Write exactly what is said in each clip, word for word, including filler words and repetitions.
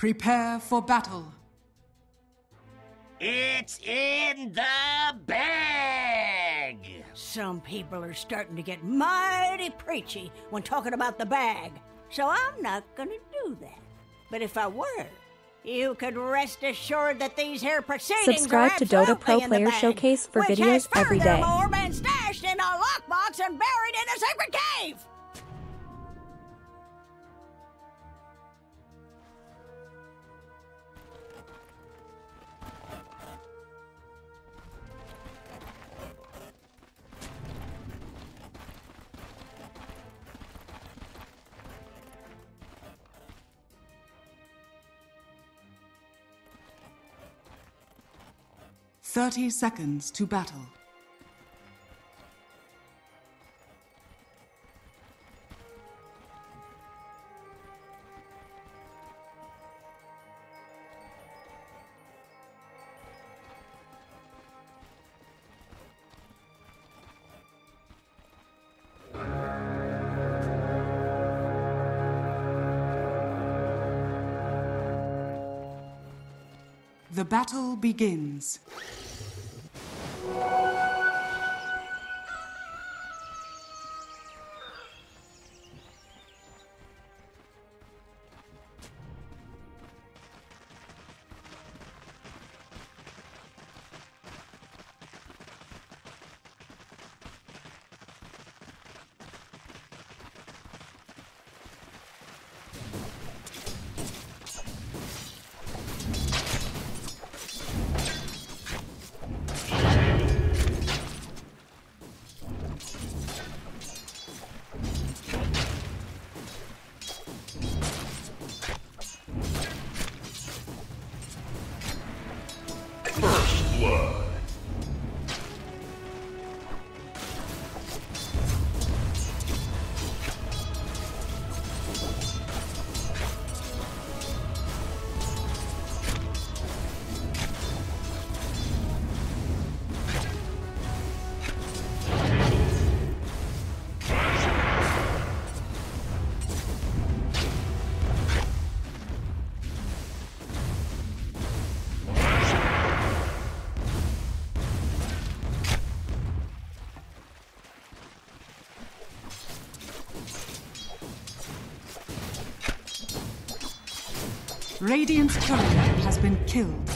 Prepare for battle. It's in the bag! Some people are starting to get mighty preachy when talking about the bag, so I'm not gonna do that. But if I were, you could rest assured that these here proceedings Subscribe are to Dota Pro absolutely in the Player bag, Showcase for which videos has every day. furthermore been stashed in a lockbox and buried in a secret cave! Thirty seconds to battle. The battle begins. First blood. Radiant's courier has been killed.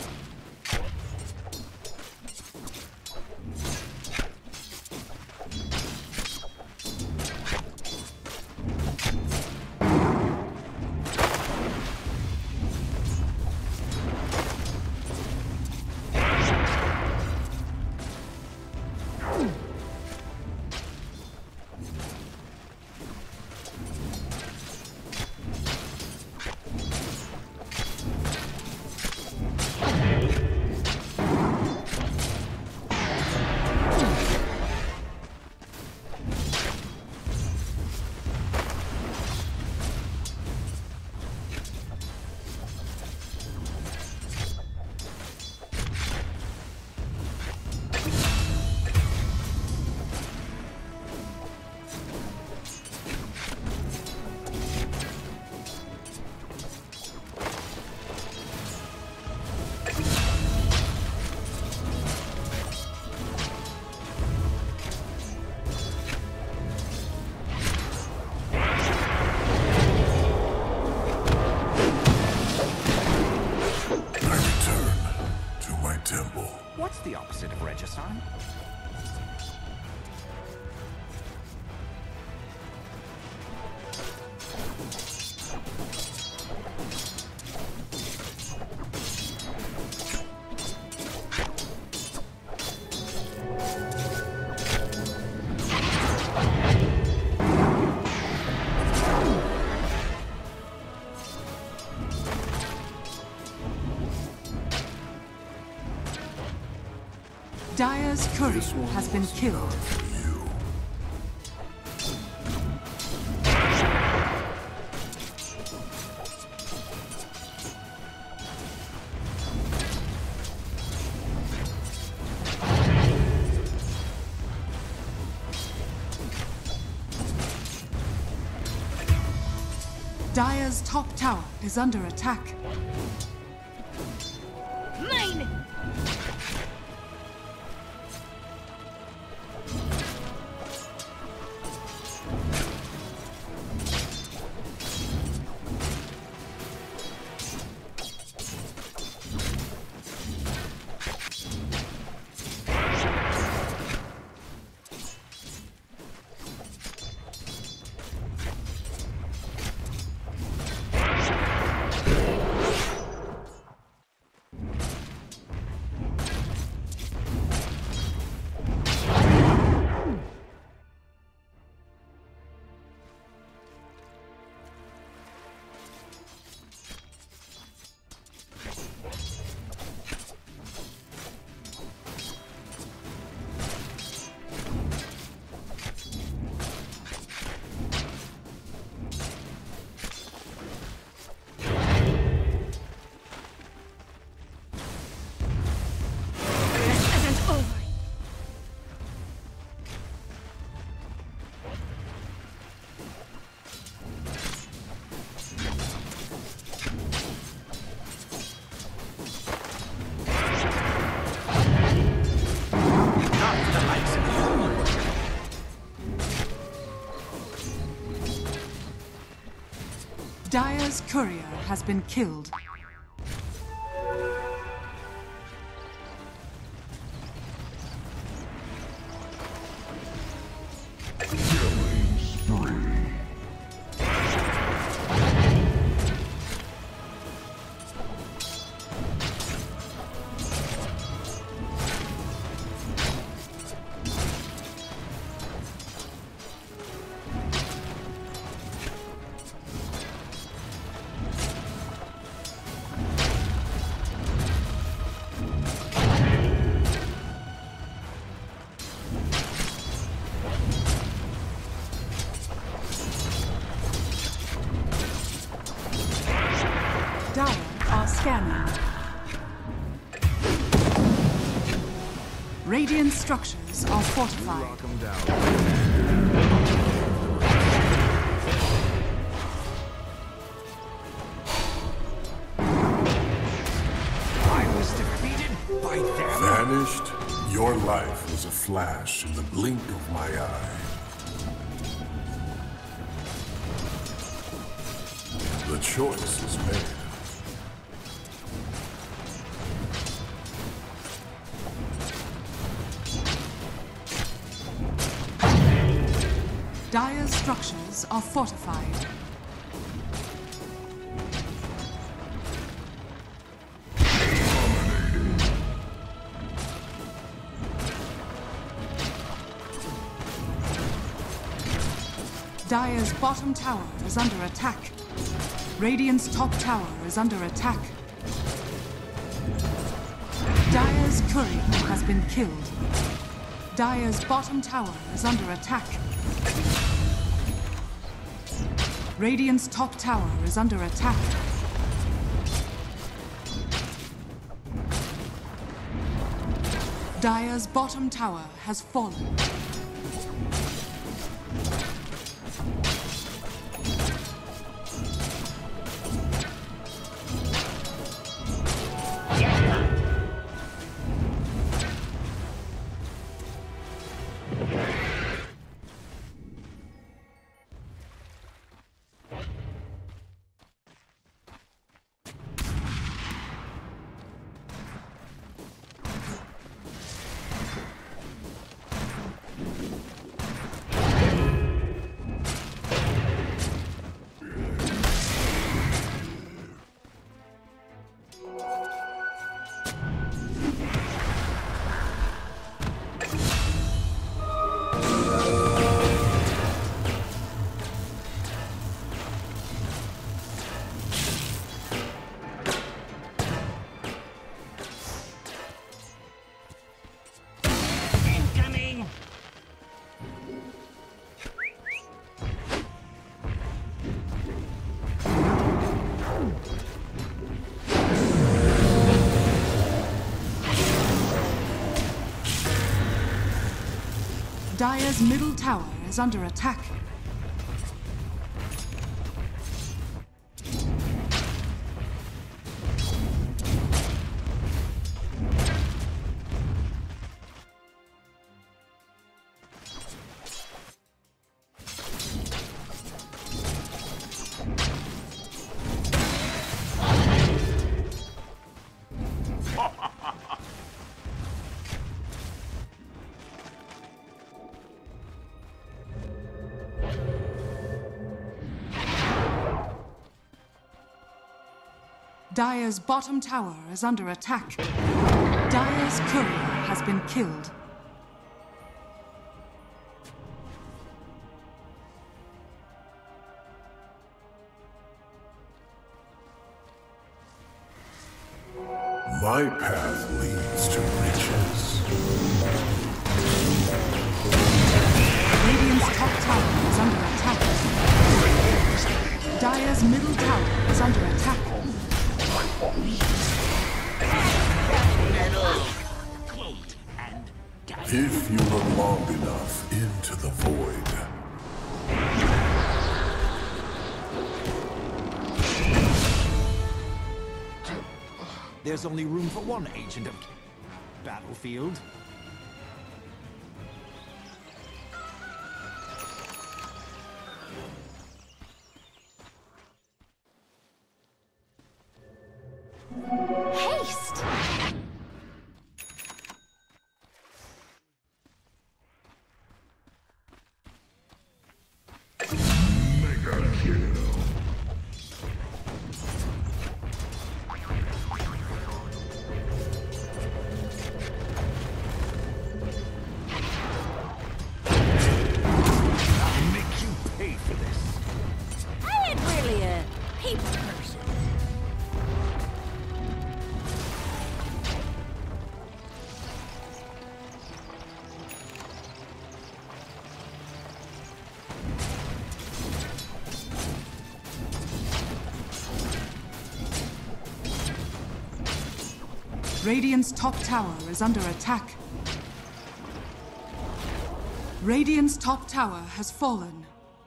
What's the opposite of regicide? Dire's courier has been killed. Dire's top tower is under attack. Mine! Dire's courier has been killed. Dire are scanning. Radiant structures are fortified. I was defeated by them. Vanished? Your life was a flash in the blink of my eye. The choice is made. Dire's structures are fortified. Dire's bottom tower is under attack. Radiant's top tower is under attack. Dire's courier has been killed. Dire's bottom tower is under attack. Radiant's top tower is under attack. Dire's bottom tower has fallen. Dire's middle tower is under attack. Dire's bottom tower is under attack. Dire's courier has been killed. My path leads to riches. Radiant's top tower is under attack. Dire's middle tower is under attack. If you look long enough into the void, There's only room for one agent of battlefield. Haste! mega kill. Radiant's top tower is under attack. Radiant's top tower has fallen.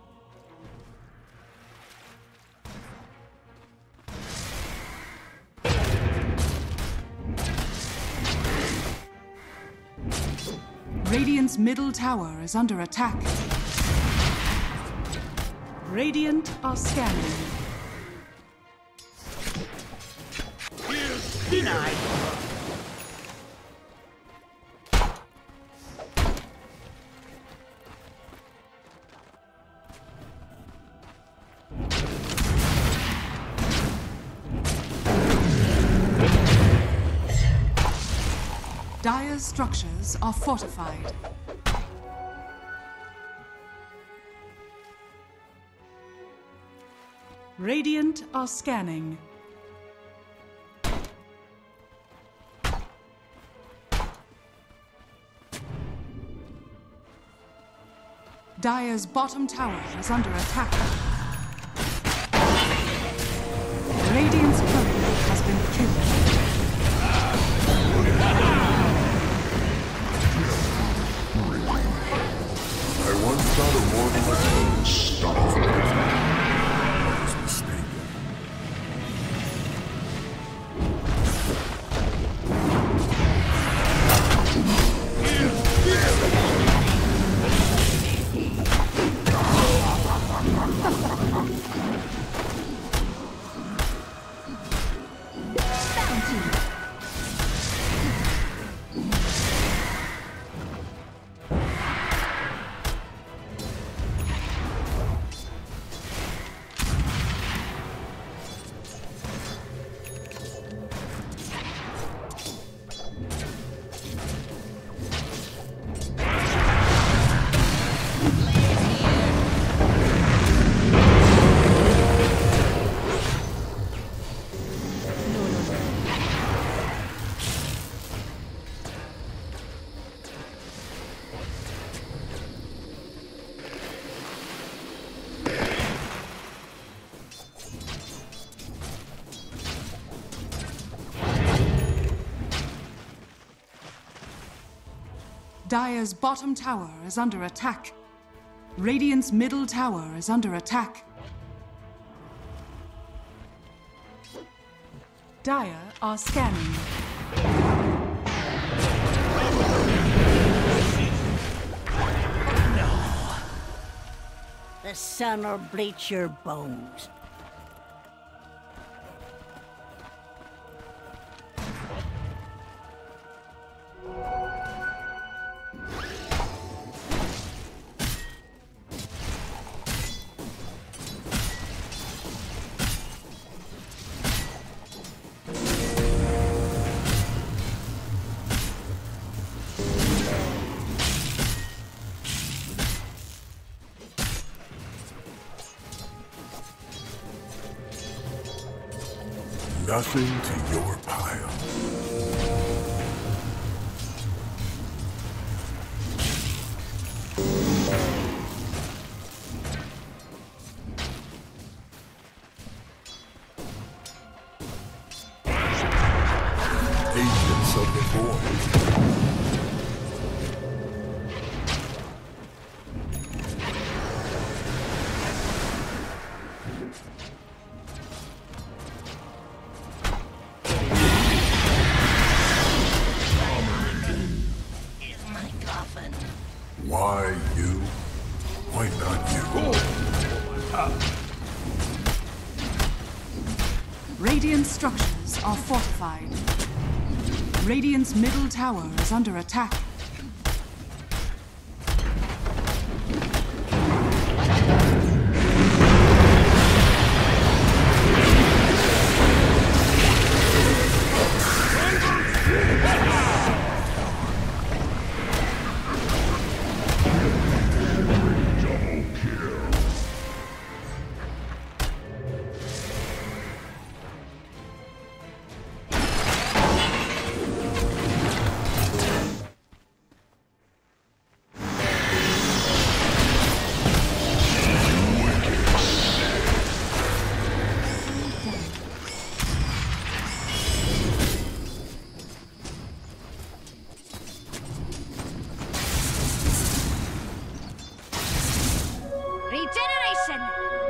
Radiant's middle tower is under attack. Radiant are scanning. Denied. Dire's structures are fortified. Radiant are scanning. Dire's bottom tower is under attack. Radiant's courier has been killed. I once thought a mortal would stop. I was mistaken. Dire's bottom tower is under attack. Radiant's middle tower is under attack. Dire are scanning. The sun will bleach your bones. nothing to your pile. Agents of the void. Why you? Why not you? Radiant structures are fortified. Radiant's middle tower is under attack. Regeneration!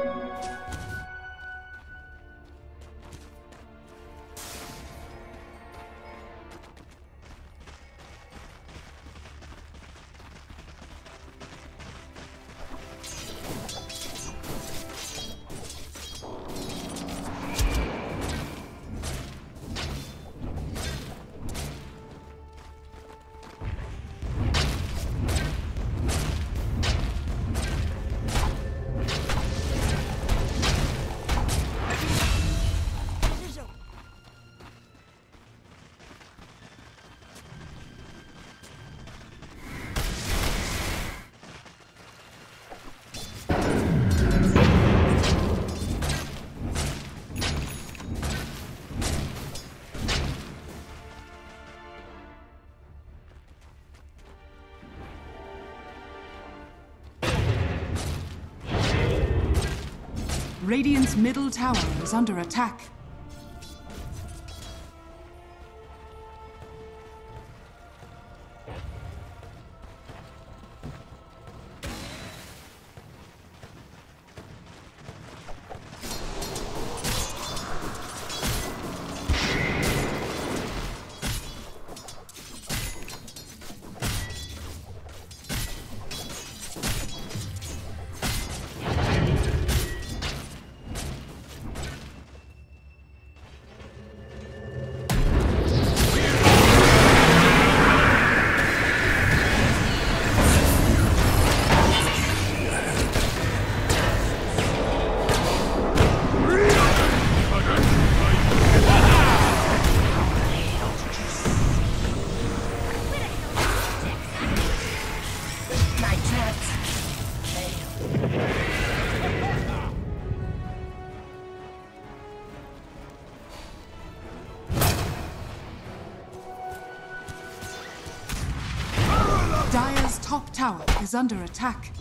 Radiant's middle tower is under attack. Dire's top tower is under attack.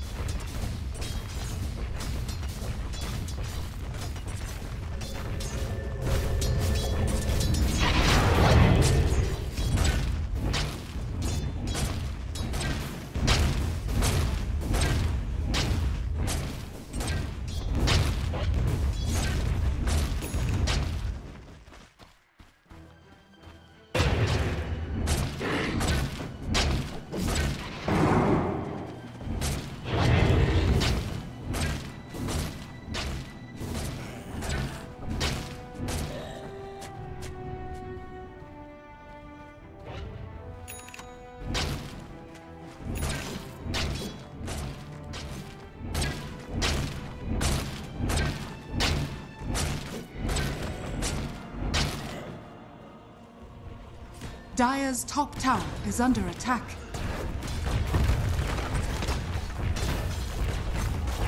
Dire's top tower is under attack.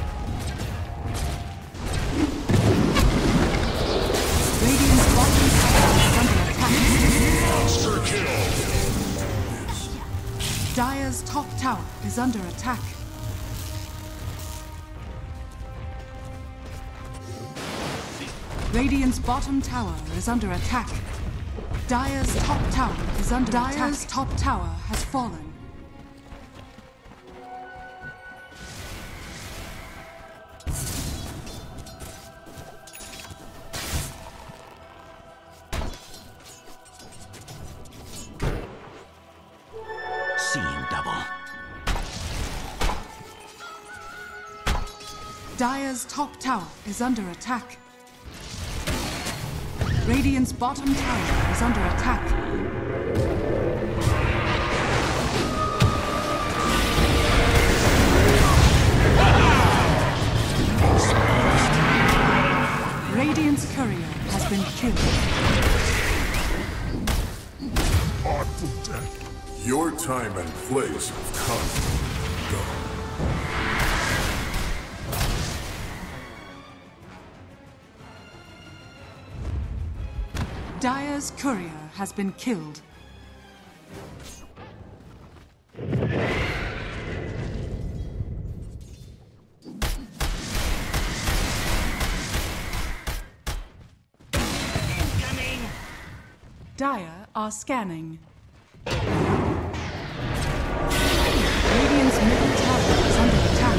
Radiant's bottom tower Dire's top tower is under attack. Radiant's bottom tower is under attack. Dire's top tower is under attack. Dire's top tower has fallen. Seeing double. Dire's top tower is under attack. Radiant's bottom tower is under attack. Radiant's courier has been killed. Artful death. Your time and place have come. Go. Dire's courier has been killed. Incoming! Dire are scanning. Radiant's middle tower is under attack.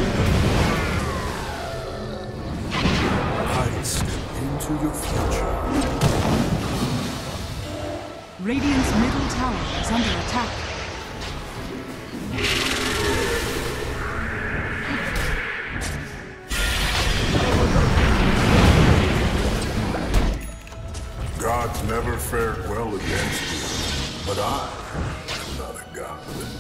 I step into your future. Radiant's middle tower is under attack. Gods never fared well against you, but I am not a god.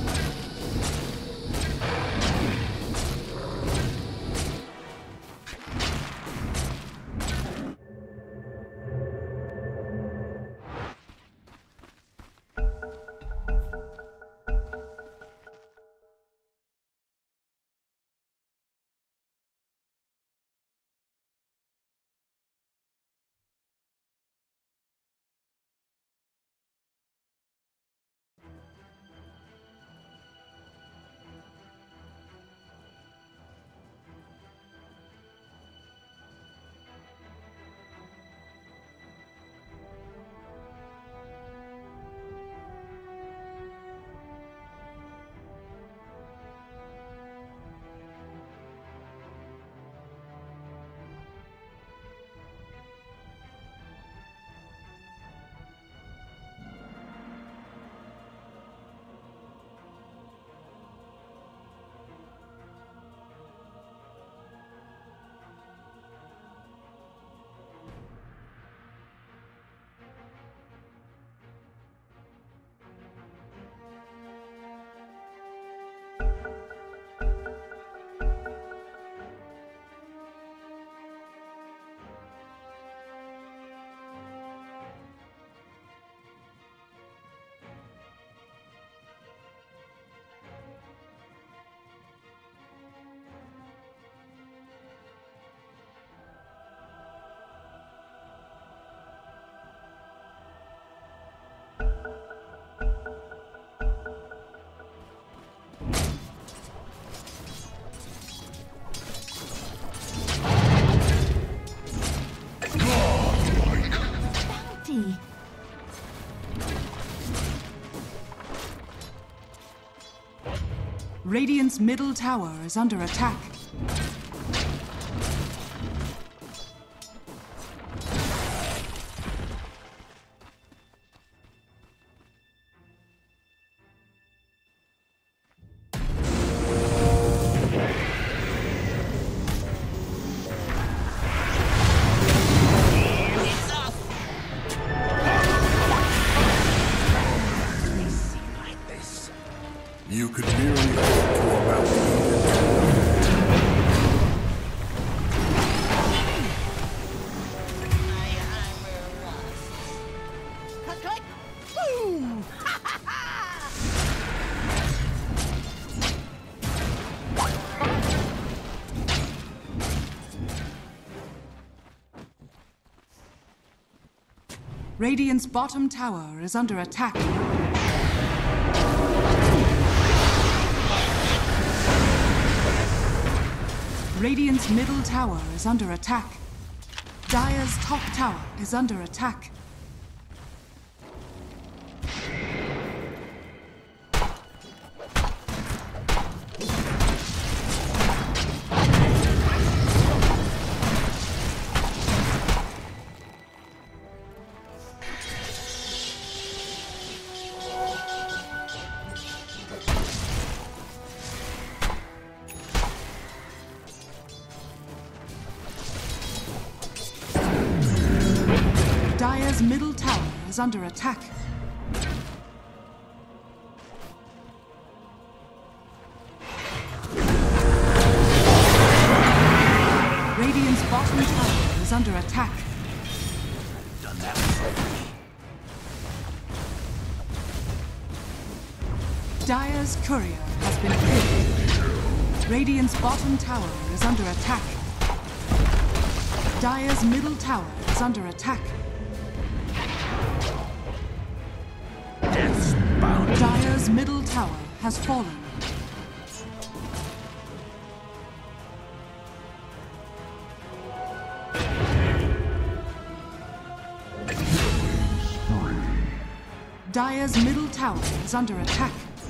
Radiant's middle tower is under attack. You could merely hope to amount to Click! Boom! Radiant's bottom tower is under attack. Radiant's middle tower is under attack. Dire's top tower is under attack. Dire's middle tower is under attack. Radiant's bottom tower is under attack. Done that before. Dire's courier has been killed. Radiant's bottom tower is under attack. Dire's middle tower is under attack. Death's bound. Dire's middle tower has fallen. Dire's middle tower is under attack.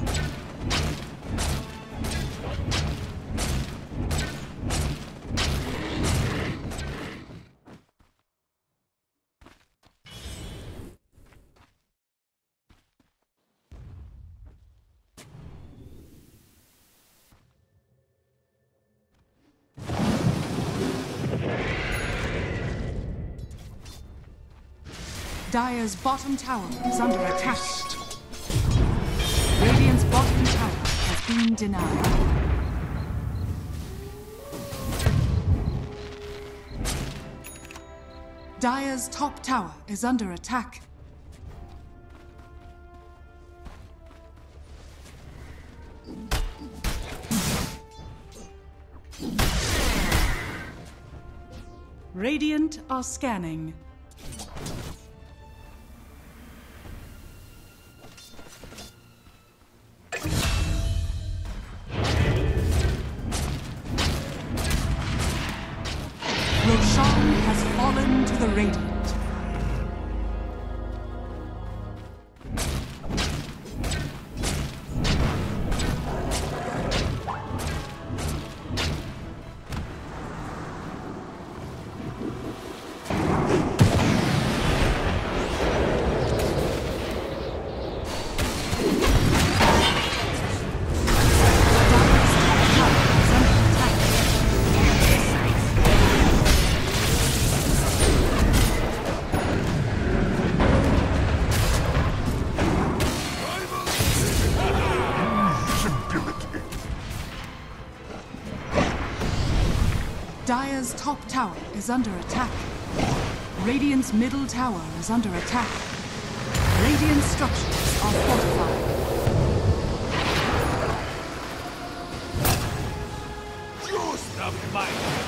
Dire's bottom tower is under attack. Radiant's bottom tower has been denied. Dire's top tower is under attack. Radiant are scanning. Roshan has fallen to the Radiant. Dire's top tower is under attack. Radiant's middle tower is under attack. Radiant structures are fortified. Just a bite.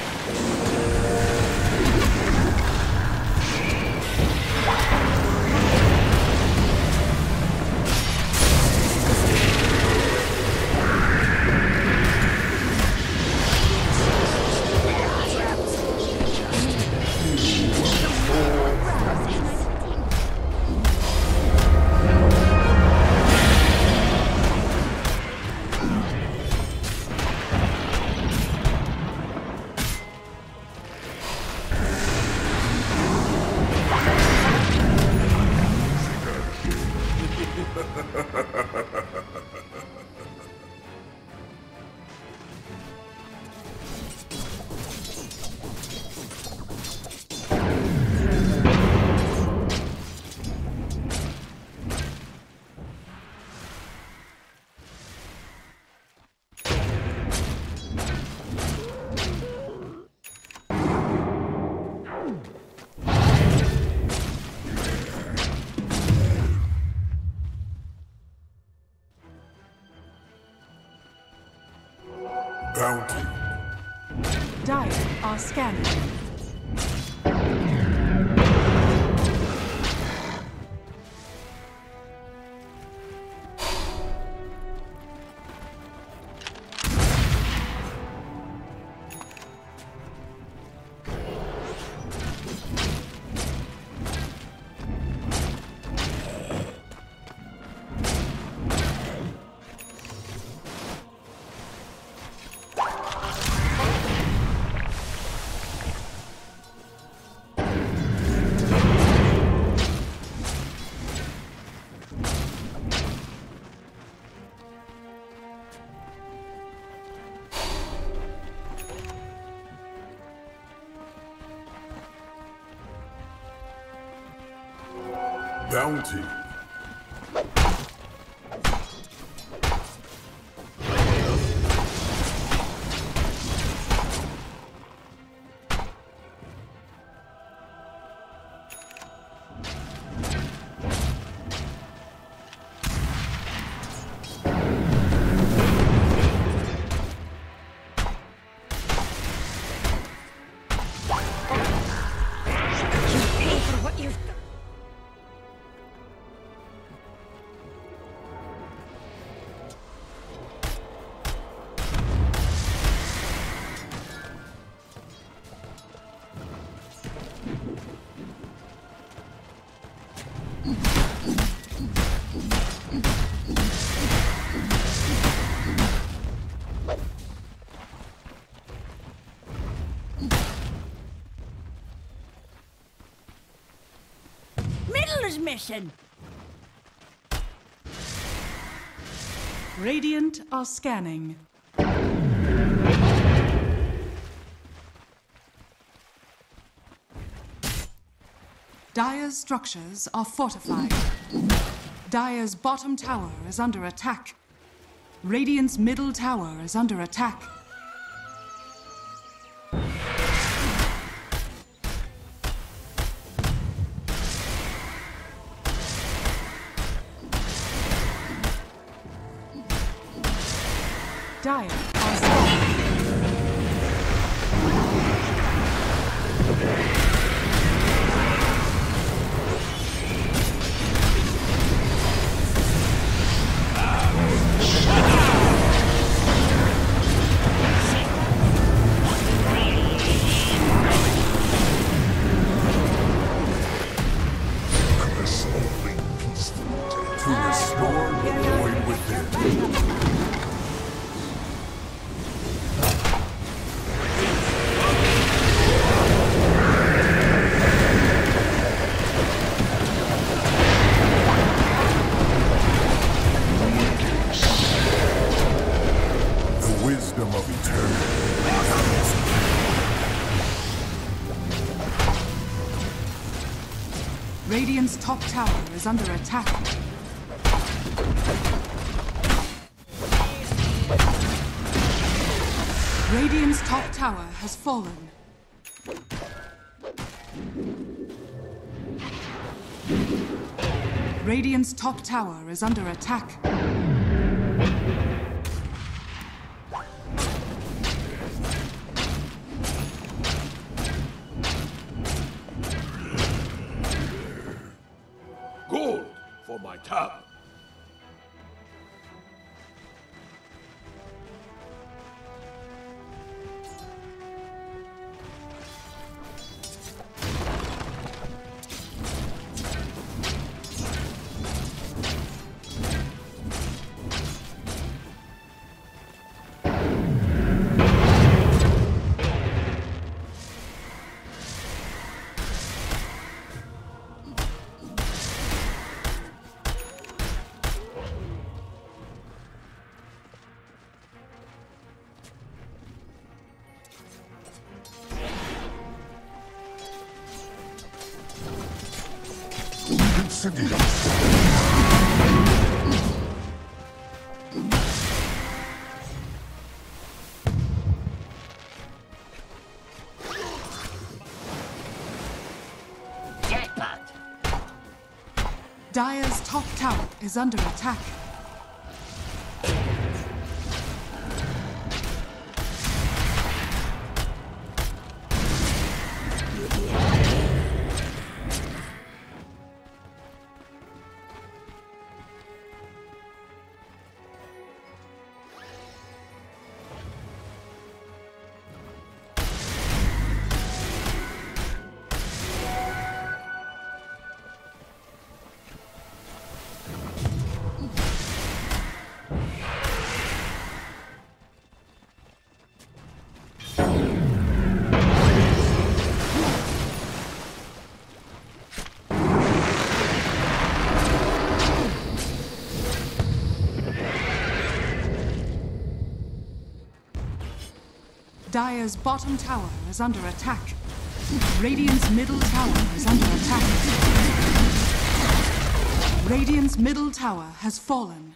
Bounty. Dire are scanning. bounty. Is missing. Radiant are scanning. Dire's structures are fortified. Dire's bottom tower is under attack. Radiant's middle tower is under attack. Dire are scanning. To restore the void within. The wisdom of eternity. Radiant's top tower is under attack. Radiant's top tower has fallen. Radiant's top tower is under attack. Gold for my tower. Dire's top tower is under attack. Dire's bottom tower is under attack. Radiant's middle tower is under attack. Radiant's middle tower has fallen.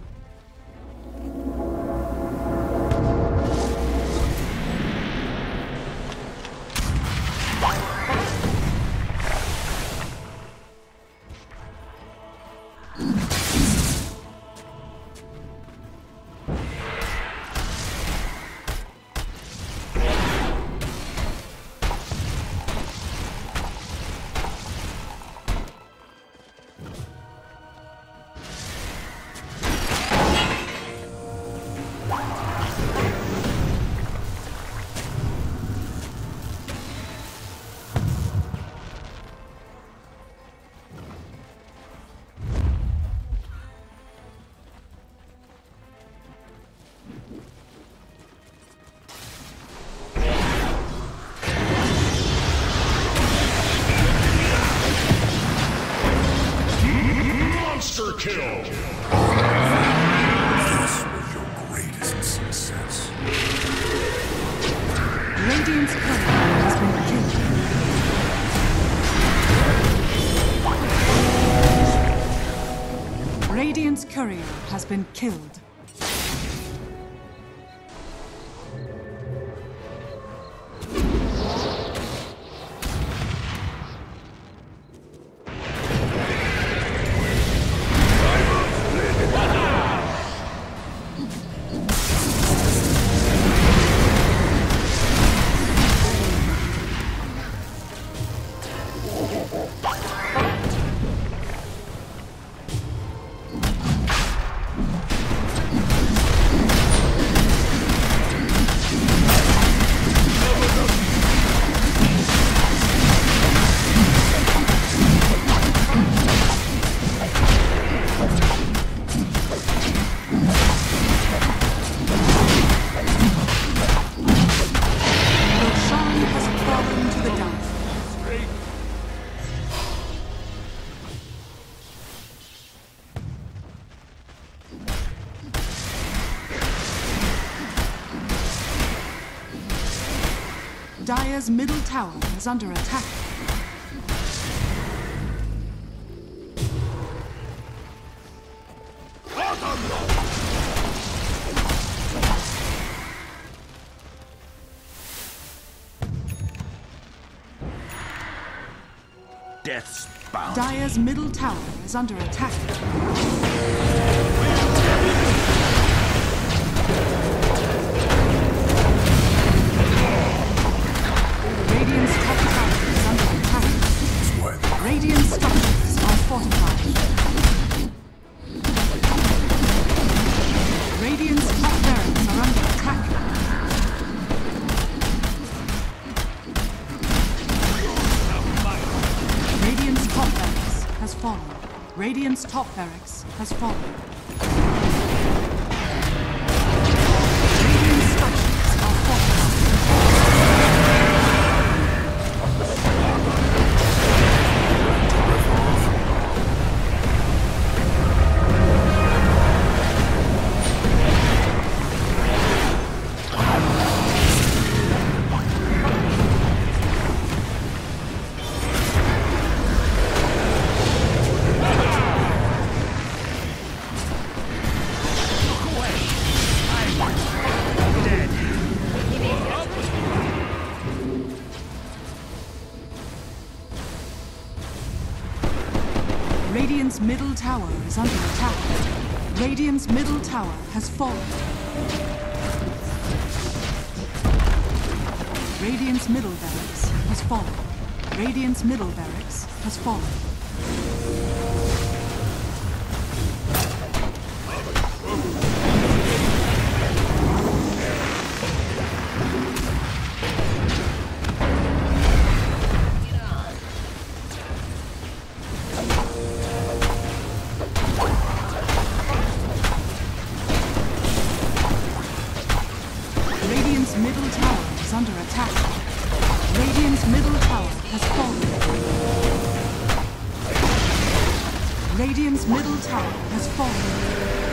Monster kill! This was your greatest success. Radiant's courier has been killed. Radiant's courier has been killed. Dire's middle tower is under attack. Death's bound. Dire's middle tower is under attack. Radiant's top tower is under attack. Radiant structures are fortified. Radiant's top barracks are under attack. Radiant's top barracks has fallen. Radiant's top barracks has fallen. Radiant structures are fortified. Radiant's middle tower is under attack. Radiant's middle tower has fallen. Radiant's middle barracks has fallen. Radiant's middle barracks has fallen. Radiant's middle tower is under attack. Radiant's middle tower has fallen. Radiant's middle tower has fallen.